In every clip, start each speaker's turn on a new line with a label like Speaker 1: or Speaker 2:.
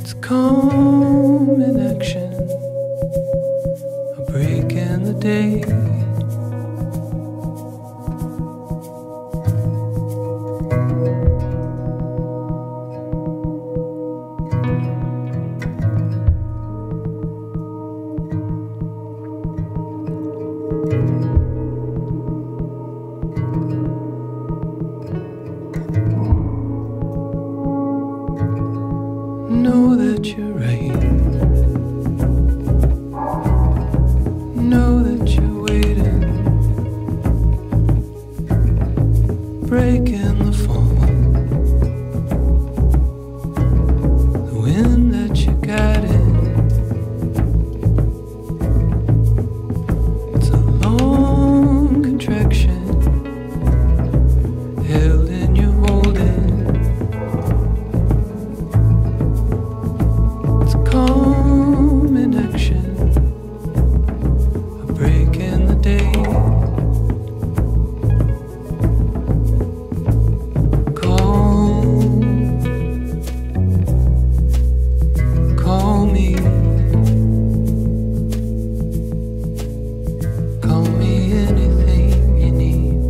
Speaker 1: calm in action, a break in the day. Know that you're right. Know that you're waiting, breaking the fall. The wind that you got in, it's a long contraction, held in your holding. Calm in action, a break in the day. Call me anything you need.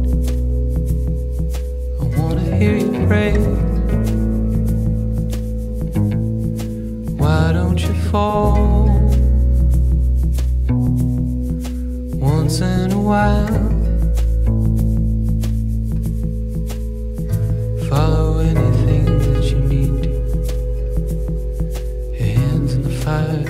Speaker 1: I wanna hear you pray. Why don't you fall once in a while? Follow anything that you need to. Your hands in the fire.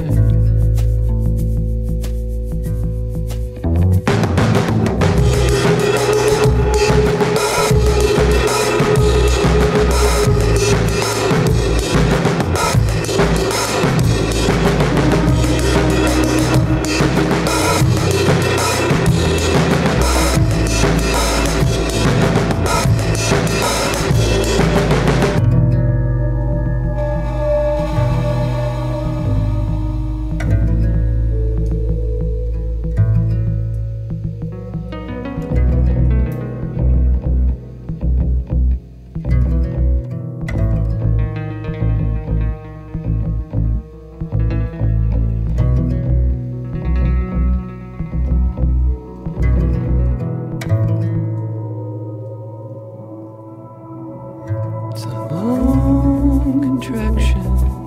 Speaker 1: It's a long contraction,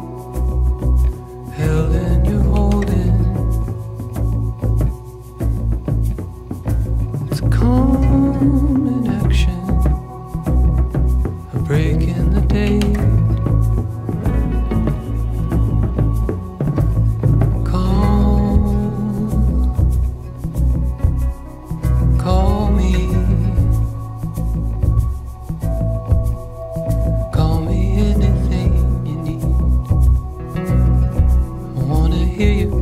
Speaker 1: held in your holding. It's calm in action, a break in the day. Call me. Anything you need. I wanna hear you